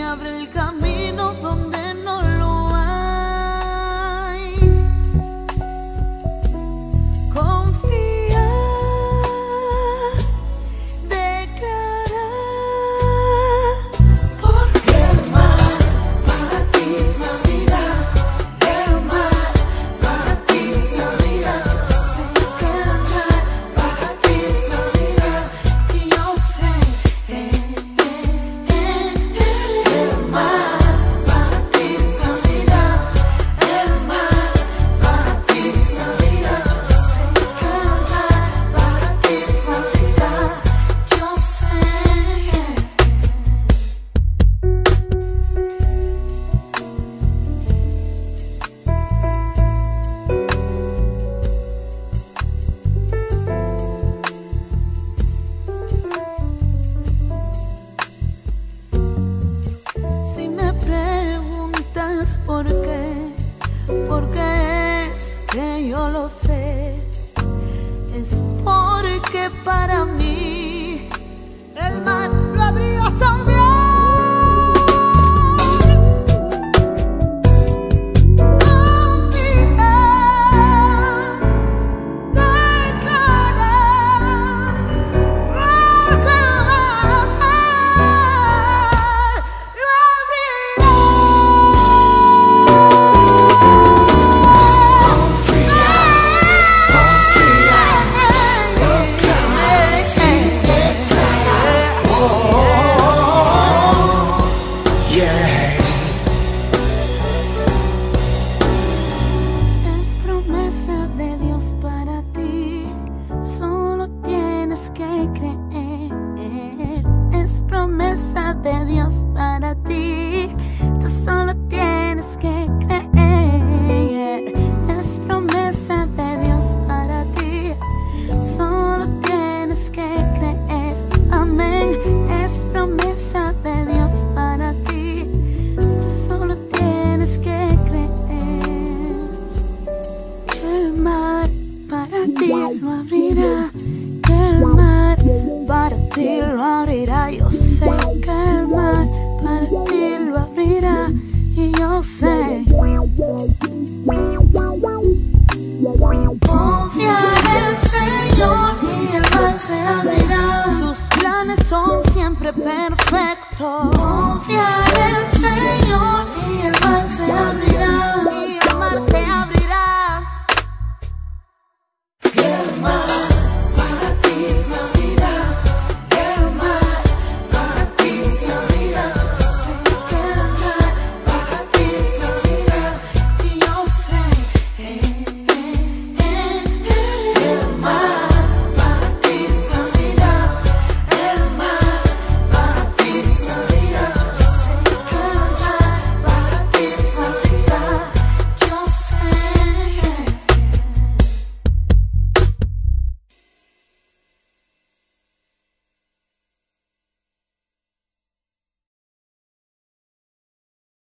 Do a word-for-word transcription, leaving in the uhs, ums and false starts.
abre el camino donde no lo hay. Confía, declara, porque el mar para ti se abrirá. El mar para ti se abrirá. Yo sé que el mar para ti se abrirá. Y yo sé que el mar para ti se abrirá. El mar para ti se abrirá. Yo sé que el mar para ti se abrirá. Yo sé. Si me preguntas por qué, porque es que yo lo sé, es porque para mí el mar lo abrió también. Confía, declara, porque el mar lo abrirá. Confía, confía, proclama, sí, declara. Oh, yeah. Es promesa de Dios para ti, solo tienes que creer. Es promesa de Dios para ti, tú solo tienes que creer. Es promesa de Dios para ti, solo tienes que creer. Amén. Es promesa de Dios para ti, tú solo tienes que creer. El mar para ti lo abrirá. El mar para ti lo abrirá. Yo sé que el mar para ti lo abrirá. Y yo sé. Confía en el Señor y el mar se abrirá. Sus planes son siempre perfectos.